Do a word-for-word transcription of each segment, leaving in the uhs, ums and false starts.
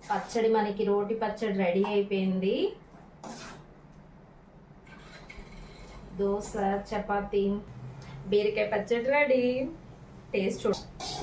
పచ్చడి మనకి రోటి పచ్చడి రెడీ అయిపోయింది. దోశ, చపాతీ, బీరకాయ పచ్చడి రెడీ. టేస్ట్ చూడ.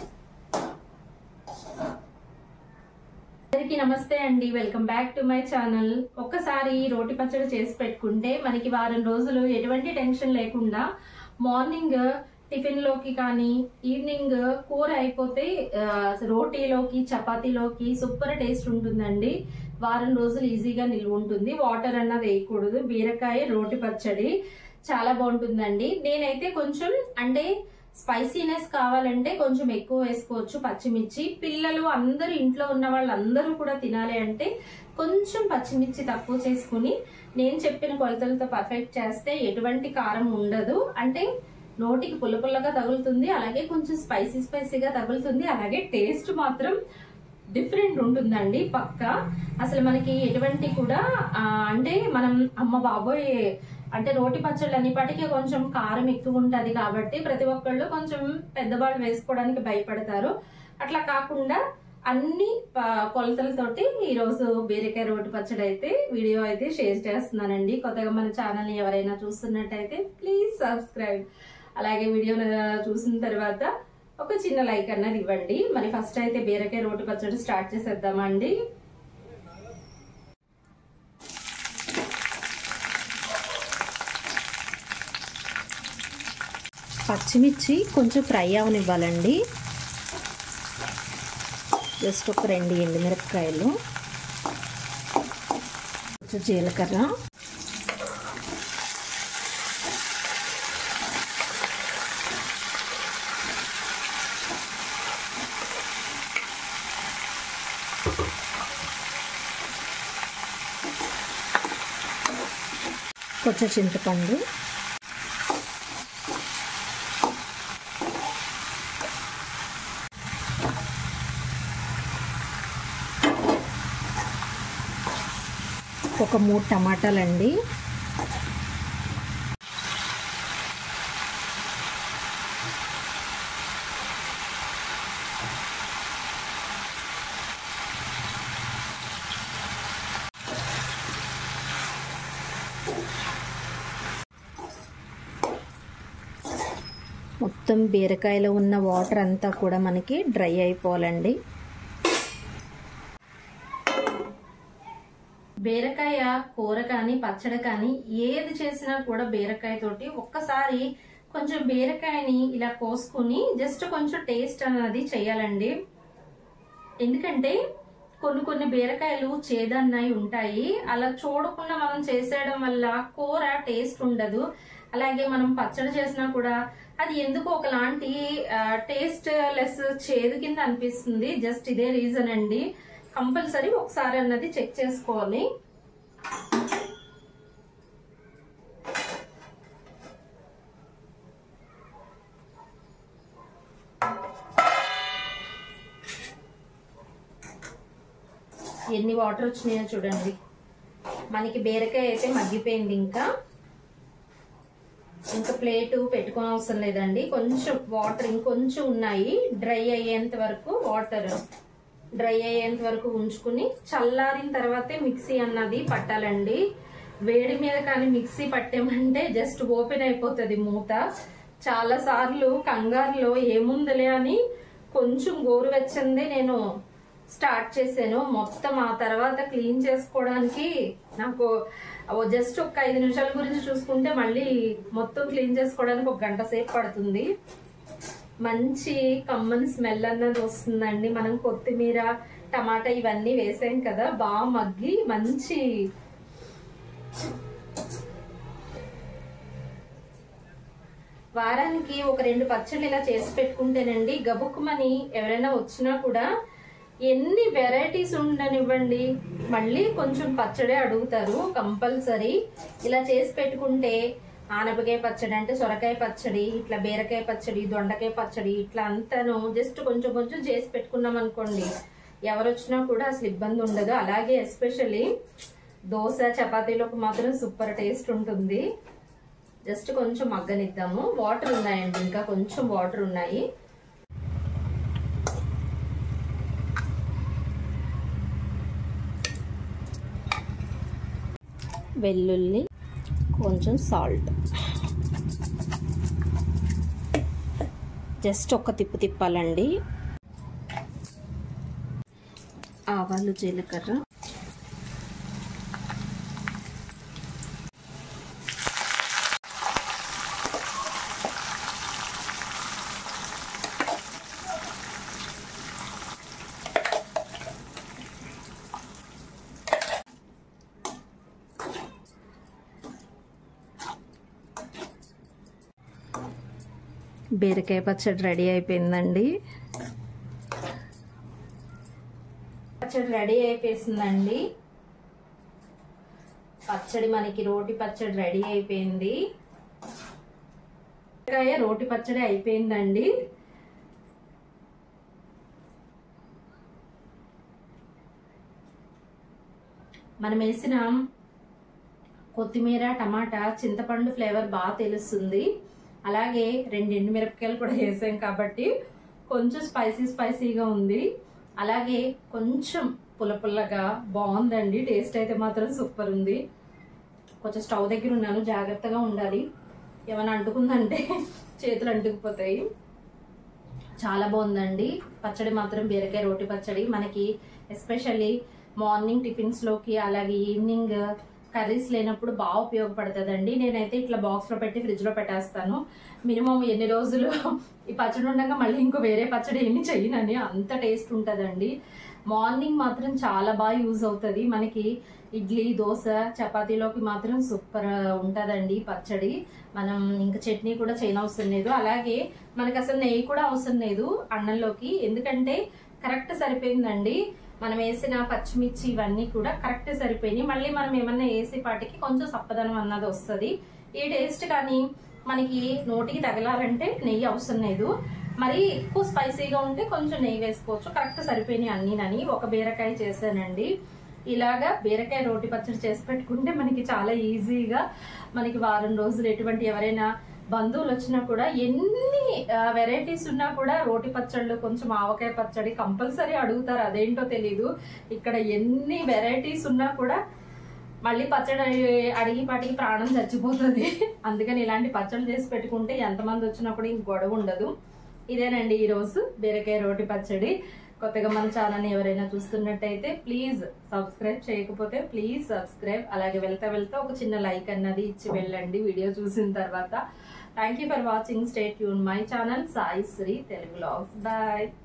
అందరికీ నమస్తే అండి, welcome back to my channel. ఒక్కసారి రోటి పచ్చడి చేసి పెట్టుకుంటే మనకి వారం రోజులు ఎటువంటి టెన్షన్ లేకుండా మార్నింగ్ టిఫిన్ లోకి కానీ ఈవినింగ్ కూర అయిపోతే రోటీలోకి చపాతీలోకి సూపర్ టేస్ట్ ఉంటుందండి. వారం రోజులు ఈజీగా నిల్వ ఉంటుంది. వాటర్ అన్నది వేయకూడదు. బీరకాయ రోటి పచ్చడి చాలా బాగుంటుందండి. నేనైతే కొంచెం అంటే స్పైసీనెస్ కావాలంటే కొంచెం ఎక్కువ వేసుకోవచ్చు పచ్చిమిర్చి. పిల్లలు అందరూ ఇంట్లో ఉన్న వాళ్ళందరూ కూడా తినాలి అంటే కొంచెం పచ్చిమిర్చి తక్కువ చేసుకుని నేను చెప్పిన కొలతలతో పర్ఫెక్ట్ చేస్తే ఎటువంటి కారం ఉండదు. అంటే నోటికి పుల్ల పుల్లగా తగులుతుంది, అలాగే కొంచెం స్పైసీ స్పైసీగా తగులుతుంది, అలాగే టేస్ట్ మాత్రం డిఫరెంట్ ఉంటుందండి పక్క. అసలు మనకి ఎటువంటి కూడా అంటే మనం అమ్మ బాబోయ్ అంటే రోటి పచ్చళ్ళు అన్నిపాటికి కొంచెం కారం ఎక్కువ ఉంటది కాబట్టి ప్రతి ఒక్కళ్ళు కొంచెం పెద్దవాళ్ళు వేసుకోవడానికి భయపడతారు. అట్లా కాకుండా అన్ని కొలతలతోటి ఈరోజు బీరకాయ రోటి పచ్చడి అయితే వీడియో అయితే షేర్ చేస్తున్నానండి. కొత్తగా మన ఛానల్ ఎవరైనా చూస్తున్నట్టయితే ప్లీజ్ సబ్స్క్రైబ్. అలాగే వీడియో చూసిన తర్వాత ఒక చిన్న లైక్ అన్నది ఇవ్వండి. మరి ఫస్ట్ అయితే బీరకాయ రోటి పచ్చడి స్టార్ట్ చేసేద్దామండి. పచ్చిమిర్చి కొంచెం ఫ్రై అవనివ్వాలండి. జస్ట్ ఒక రెండు ఎండుమిరపకాయలు, కొంచెం జీలకర్ర, కొంచెం చింతపండు, ఒక మూడు టమాటాలండి, మొత్తం బీరకాయలో ఉన్న వాటర్ అంతా కూడా మనకి డ్రై అయిపోవాలండి. బీరకాయ కూర కానీ పచ్చడి కానీ ఏది చేసినా కూడా బీరకాయ తోటి ఒక్కసారి కొంచెం బీరకాయని ఇలా కోసుకుని జస్ట్ కొంచెం టేస్ట్ అనేది చేయాలండి. ఎందుకంటే కొన్ని కొన్ని బీరకాయలు చేదన్నాయి ఉంటాయి. అలా చూడకుండా మనం చేసేయడం వల్ల కూర టేస్ట్ ఉండదు. అలాగే మనం పచ్చడి చేసినా కూడా అది ఎందుకు ఒకలాంటి టేస్ట్ లెస్ చేదు కింద అనిపిస్తుంది. జస్ట్ ఇదే రీజన్ అండి. కంపల్సరీ ఒకసారి అన్నది చెక్ చేసుకోవాలి. ఎన్ని వాటర్ వచ్చినాయో చూడండి. మనకి బీరకాయ అయితే మగ్గిపోయింది. ఇంకా ఇంకా ప్లేటు పెట్టుకోని అవసరం లేదండి. కొంచెం వాటర్ ఇంకొంచెం ఉన్నాయి. డ్రై అయ్యేంత వరకు వాటర్ డ్రై అయ్యేంత వరకు ఉంచుకుని చల్లారిన తర్వాతే మిక్సీ అన్నది పట్టాలండి. వేడి మీద కానీ మిక్సీ పట్టామంటే జస్ట్ ఓపెన్ అయిపోతుంది మూత. చాలా సార్లు కంగారులో ఏముందిలే అని కొంచెం గోరువెచ్చందే నేను స్టార్ట్ చేశాను. మొత్తం ఆ తర్వాత క్లీన్ చేసుకోవడానికి నాకు జస్ట్ ఒక ఐదు నిమిషాల గురించి చూసుకుంటే మళ్ళీ మొత్తం క్లీన్ చేసుకోవడానికి ఒక గంట సేపు పడుతుంది. మంచి కమ్మని స్మెల్ అన్నది వస్తుందండి. మనం కొత్తిమీర, టమాటా ఇవన్నీ వేసాం కదా, బాగా మగ్గి మంచి వారానికి ఒక రెండు పచ్చళ్ళు ఇలా చేసి పెట్టుకుంటేనండి గబుక్కుమని ఎవరైనా వచ్చినా కూడా ఎన్ని వెరైటీస్ ఉండనివ్వండి మళ్ళీ కొంచెం పచ్చడే అడుగుతారు కంపల్సరీ. ఇలా చేసి పెట్టుకుంటే ఆనపకాయ పచ్చడి అంటే సొరకాయ పచ్చడి, ఇట్లా బీరకాయ పచ్చడి, దొండకాయ పచ్చడి, ఇట్లా అంతాను జస్ట్ కొంచెం కొంచెం చేసి పెట్టుకున్నాం అనుకోండి ఎవరు వచ్చినా కూడా అసలు ఇబ్బంది ఉండదు. అలాగే ఎస్పెషల్లీ దోశ చపాతీలోకి మాత్రం సూపర్ టేస్ట్ ఉంటుంది. జస్ట్ కొంచెం మగ్గనిద్దాము. వాటర్ ఉన్నాయండి, ఇంకా కొంచెం వాటర్ ఉన్నాయి. వెల్లుల్లి, కొంచెం సాల్ట్, జస్ట్ ఒక తిప్పు తిప్పాలండి. ఆవాలు, జీలకర్ర, బీరకాయ పచ్చడి రెడీ అయిపోయిందండి. పచ్చడి రెడీ అయిపోయిందండి. పచ్చడి మనకి రోటి పచ్చడి రెడీ అయిపోయింది. బీరకాయ రోటి పచ్చడి అయిపోయిందండి. మనం వేసిన కొత్తిమీర, టమాటా, చింతపండు ఫ్లేవర్ బాగా తెలుస్తుంది. అలాగే రెండు ఎండు మిరపకాయలు కూడా వేసాం కాబట్టి కొంచెం స్పైసీ స్పైసీగా ఉంది. అలాగే కొంచెం పుల్ల పుల్లగా బాగుందండి. టేస్ట్ అయితే మాత్రం సూపర్ ఉంది. కొంచెం స్టవ్ దగ్గర ఉన్నాను, జాగ్రత్తగా ఉండాలి. ఏమైనా అంటుకుందంటే చేతులు అంటుకుపోతాయి. చాలా బాగుందండి పచ్చడి మాత్రం. బీరకాయ రోటి పచ్చడి మనకి ఎస్పెషల్లీ మార్నింగ్ టిఫిన్స్ లోకి, అలాగే ఈవినింగ్ కర్రీస్ లేనప్పుడు బాగా ఉపయోగపడుతుందండి. నేనైతే ఇట్లా బాక్స్ లో పెట్టి ఫ్రిడ్జ్ లో పెట్టేస్తాను. మినిమం ఎన్ని రోజులు ఈ పచ్చడి ఉండగా మళ్ళీ ఇంకో వేరే పచ్చడి ఏమి చెయ్యనని, అంత టేస్ట్ ఉంటుందండి. మార్నింగ్ మాత్రం చాలా బాగా యూజ్ అవుతుంది మనకి. ఇడ్లీ, దోశ, చపాతీలోకి మాత్రం సూపర్ ఉంటుందండి పచ్చడి. మనం ఇంకా చట్నీ కూడా చేయనవసరం లేదు. అలాగే మనకి అసలు నెయ్యి కూడా అవసరం లేదు అన్నంలోకి, ఎందుకంటే కరెక్ట్ సరిపోయిందండి. మనం వేసిన పచ్చిమిర్చి ఇవన్నీ కూడా కరెక్ట్ సరిపోయినాయి. మళ్ళీ మనం ఏమన్నా వేసే పాటికి కొంచెం సప్పదనం అన్నది వస్తుంది. ఈ టేస్ట్ కానీ మనకి నోటికి తగలాలంటే నెయ్యి అవసరం లేదు. మరి ఎక్కువ స్పైసీగా ఉంటే కొంచెం నెయ్యి వేసుకోవచ్చు. కరెక్ట్ సరిపోయినాయి అన్నీనని. ఒక బీరకాయ చేశానండి. ఇలాగా బీరకాయ రోటి పచ్చడి చేసి పెట్టుకుంటే మనకి చాలా ఈజీగా మనకి వారం రోజులు ఎటువంటి ఎవరైనా బంధువులు వచ్చినా కూడా, ఎన్ని వెరైటీస్ ఉన్నా కూడా రోటి పచ్చళ్ళు, కొంచెం ఆవకాయ పచ్చడి కంపల్సరీ అడుగుతారు. అదేంటో తెలీదు. ఇక్కడ ఎన్ని వెరైటీస్ ఉన్నా కూడా మళ్ళీ పచ్చడి అడిగి పాటికి ప్రాణం చచ్చిపోతుంది. అందుకని ఇలాంటి పచ్చళ్ళు చేసి పెట్టుకుంటే ఎంతమంది వచ్చినా కూడా ఇంక గొడవ ఉండదు. ఇదేనండి ఈరోజు బీరకాయ రోటి పచ్చడి. కొత్తగా మన ఛానల్ని ఎవరైనా చూస్తున్నట్టయితే ప్లీజ్ సబ్స్క్రైబ్ చేయకపోతే ప్లీజ్ సబ్స్క్రైబ్. అలాగే వెళ్తా వెళ్తా ఒక చిన్న లైక్ అన్నది ఇచ్చి వెళ్ళండి వీడియో చూసిన తర్వాత. Thank you for watching. Stay tune my channel Sai Sri Telugu vlogs. Bye.